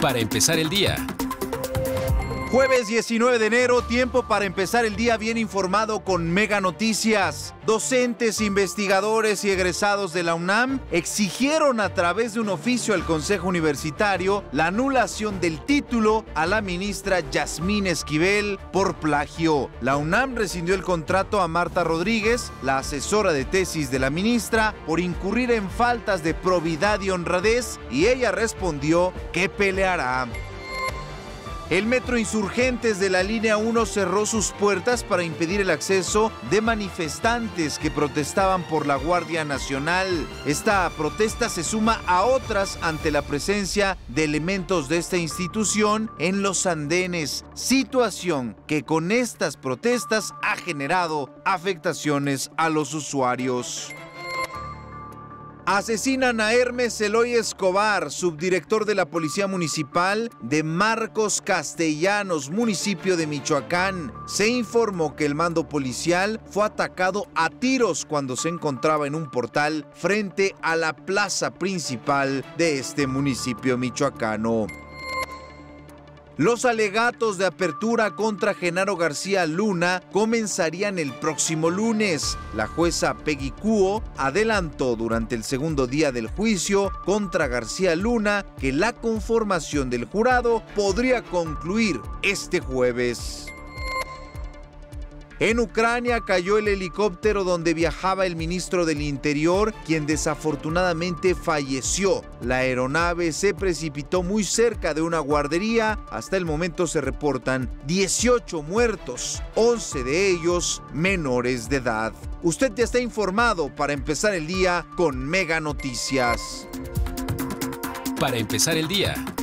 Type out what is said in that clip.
Para empezar el día. Jueves 19 de enero, tiempo para empezar el día bien informado con Mega Noticias. Docentes, investigadores y egresados de la UNAM exigieron a través de un oficio al Consejo Universitario la anulación del título a la ministra Yasmín Esquivel por plagio. La UNAM rescindió el contrato a Marta Rodríguez, la asesora de tesis de la ministra, por incurrir en faltas de probidad y honradez, y ella respondió que peleará. El Metro Insurgentes de la Línea 1 cerró sus puertas para impedir el acceso de manifestantes que protestaban por la Guardia Nacional. Esta protesta se suma a otras ante la presencia de elementos de esta institución en los andenes, situación que con estas protestas ha generado afectaciones a los usuarios. Asesinan a Hermes Eloy Escobar, subdirector de la Policía Municipal de Marcos Castellanos, municipio de Michoacán. Se informó que el mando policial fue atacado a tiros cuando se encontraba en un portal frente a la plaza principal de este municipio michoacano. Los alegatos de apertura contra Genaro García Luna comenzarían el próximo lunes. La jueza Peggy Kuo adelantó durante el segundo día del juicio contra García Luna que la conformación del jurado podría concluir este jueves. En Ucrania cayó el helicóptero donde viajaba el ministro del Interior, quien desafortunadamente falleció. La aeronave se precipitó muy cerca de una guardería. Hasta el momento se reportan 18 muertos, 11 de ellos menores de edad. Usted ya está informado para empezar el día con Mega Noticias. Para empezar el día.